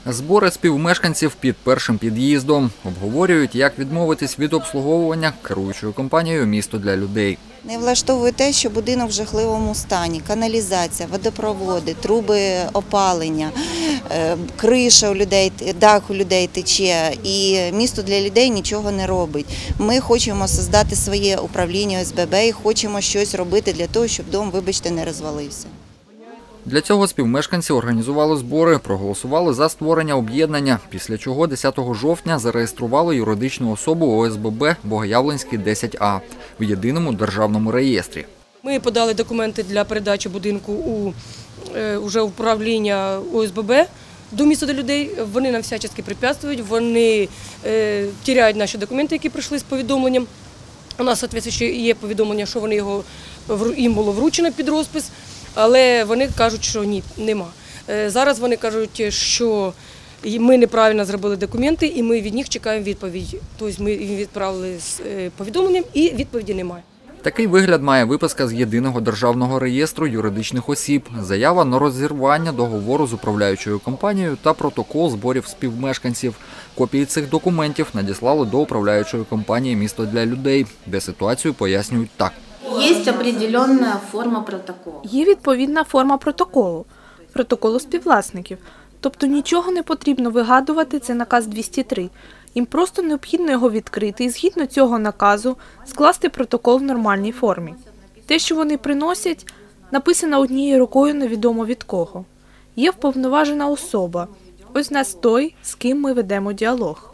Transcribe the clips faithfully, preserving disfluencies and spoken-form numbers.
Збори співмешканців під першим під'їздом. Обговорюють, як відмовитись від обслуговування керуючою компанією «Місто для людей». Не влаштовує те, що будинок в жахливому стані. Каналізація, водопроводи, труби опалення, криша у людей, дах у людей тече. І «Місто для людей» нічого не робить. Ми хочемо створити своє управління О С Б Б і хочемо щось робити для того, щоб дом, вибачте, не розвалився. Для цього співмешканці організували збори, проголосували за створення об'єднання, після чого десятого жовтня зареєстрували юридичну особу О С Б Б Богоявленський десять А в єдиному державному реєстрі. Ми подали документи для передачі будинку у вже управління О С Б Б до «Місто для людей». Вони нам всячески препятствують, вони е, тіряють наші документи, які прийшли з повідомленням. У нас, відповідно, є повідомлення, що вони його, їм було вручено під розпис. Але вони кажуть, що ні, нема. Зараз вони кажуть, що ми неправильно зробили документи і ми від них чекаємо відповідь. Тобто ми їм відправили з повідомленням і відповіді немає. Такий вигляд має виписка з єдиного державного реєстру юридичних осіб, заява на розірвання договору з управляючою компанією та протокол зборів співмешканців. Копії цих документів надіслали до управляючої компанії «Місто для людей», де ситуацію пояснюють так. Є определенна форма протоколу. Є відповідна форма протоколу, протоколу співвласників. Тобто нічого не потрібно вигадувати, це наказ двісті три. Їм просто необхідно його відкрити і згідно цього наказу скласти протокол в нормальній формі. Те, що вони приносять, написано однією рукою невідомо від кого. Є вповноважена особа. Ось нас той, з ким ми ведемо діалог.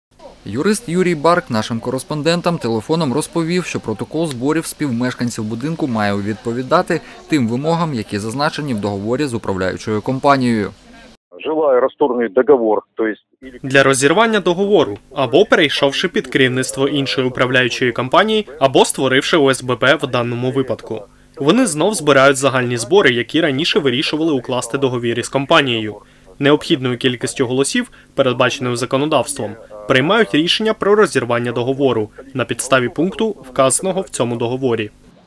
Юрист Юрій Барк нашим кореспондентам телефоном розповів, що протокол зборів співмешканців будинку має відповідати тим вимогам, які зазначені в договорі з управляючою компанією. Желаю розторгнути договор, тобто для розірвання договору, або перейшовши під керівництво іншої управляючої компанії, або створивши О С Б Б в даному випадку. Вони знов збирають загальні збори, які раніше вирішували укласти договір із компанією. Необхідною кількістю голосів, передбаченою законодавством, приймають рішення про розірвання договору на підставі пункту, вказаного в цьому договорі.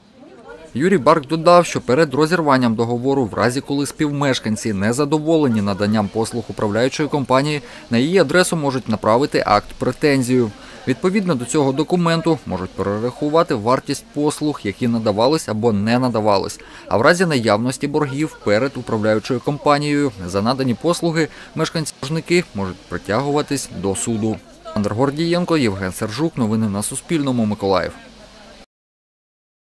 Юрій Барк додав, що перед розірванням договору, в разі коли співмешканці не задоволені наданням послуг управляючої компанії, на її адресу можуть направити акт претензію. Відповідно до цього документу можуть перерахувати вартість послуг, які надавались або не надавались. А в разі наявності боргів перед управляючою компанією за надані послуги мешканці-боржники можуть притягуватись до суду. Олександр Гордієнко, Євген Сержук. Новини на Суспільному. Миколаїв.